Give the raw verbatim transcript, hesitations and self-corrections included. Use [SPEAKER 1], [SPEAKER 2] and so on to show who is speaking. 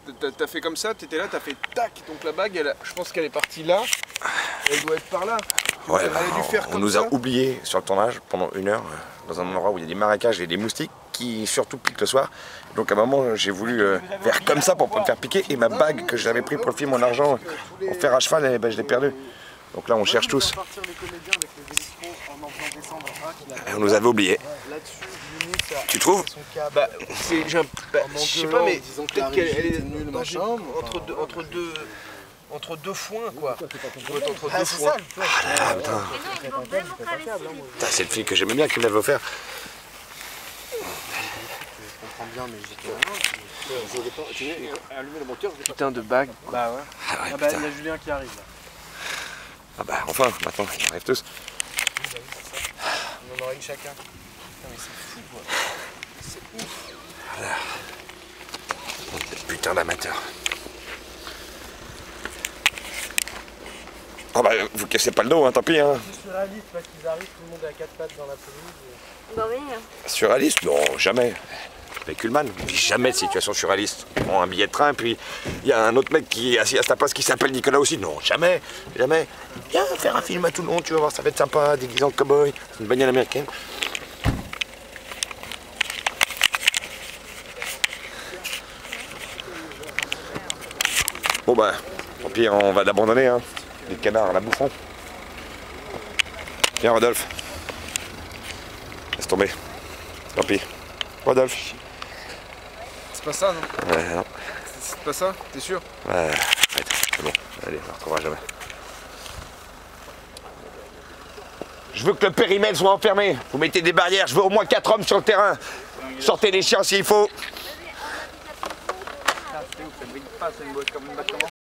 [SPEAKER 1] t'as fait comme ça, t'étais là, t'as fait tac, donc la bague, elle, je pense qu'elle est partie là, elle doit être par là.
[SPEAKER 2] Ouais,
[SPEAKER 1] elle a dû faire
[SPEAKER 2] on
[SPEAKER 1] comme
[SPEAKER 2] nous
[SPEAKER 1] ça.
[SPEAKER 2] a oubliés sur le tournage pendant une heure, dans un endroit où il y a des marécages et des moustiques qui surtout piquent le soir. Donc à un moment, j'ai voulu euh, faire comme ça pour pas me faire piquer, et ma bague que j'avais pris pour le film en argent, en fer à cheval, eh ben, je l'ai perdue. Donc là, on cherche tous. Et on nous avait oubliés. Tu trouves?
[SPEAKER 1] Bah, c'est, j'ai un- bah, je sais pas, mais peut-être qu'elle elle est dans une- entre deux, entre deux, entre deux foins, quoi. Elle doit être entre deux foins.
[SPEAKER 2] Ah, putain. Putain, c'est le film que j'aimais bien qui me l'avait offert.
[SPEAKER 1] Putain de bague. Bah ouais.
[SPEAKER 2] Ah ouais,
[SPEAKER 3] Ah bah il
[SPEAKER 2] putain.
[SPEAKER 3] y a Julien qui arrive là.
[SPEAKER 2] Ah bah enfin, maintenant, ils arrivent tous.
[SPEAKER 1] On en aura une chacun. Putain mais c'est fou quoi. C'est ouf.
[SPEAKER 2] Voilà. Putain d'amateur. Ah bah vous cassez pas le dos, hein, tant pis. Hein.
[SPEAKER 3] C'est surréaliste parce qu'ils arrivent, tout le monde est à quatre pattes dans la pelouse.
[SPEAKER 4] Bah oui.
[SPEAKER 2] Surréaliste? Non, jamais. Avec Kuhlman, jamais de situation surréaliste. On prend un billet de train, puis il y a un autre mec qui est assis à sa place qui s'appelle Nicolas aussi. Non, jamais, jamais. Viens faire un film à tout le monde, tu vas voir, ça va être sympa, déguisé en cow-boy. C'est une bagnole américaine. Bon bah, tant pis, on va l'abandonner, hein. Les canards la boufferont. Viens Rodolphe. Laisse tomber. Tant pis. Rodolphe.
[SPEAKER 1] C'est pas ça, non?
[SPEAKER 2] Ouais, non.
[SPEAKER 1] C'est pas ça? T'es sûr?
[SPEAKER 2] Ouais, arrête, c'est bon. Allez, on ne retrouvera jamais. Je veux que le périmètre soit enfermé. Vous mettez des barrières, je veux au moins quatre hommes sur le terrain. Sortez les chiens s'il faut.
[SPEAKER 1] Ça brille pas, c'est une boîte comme une boîte comment?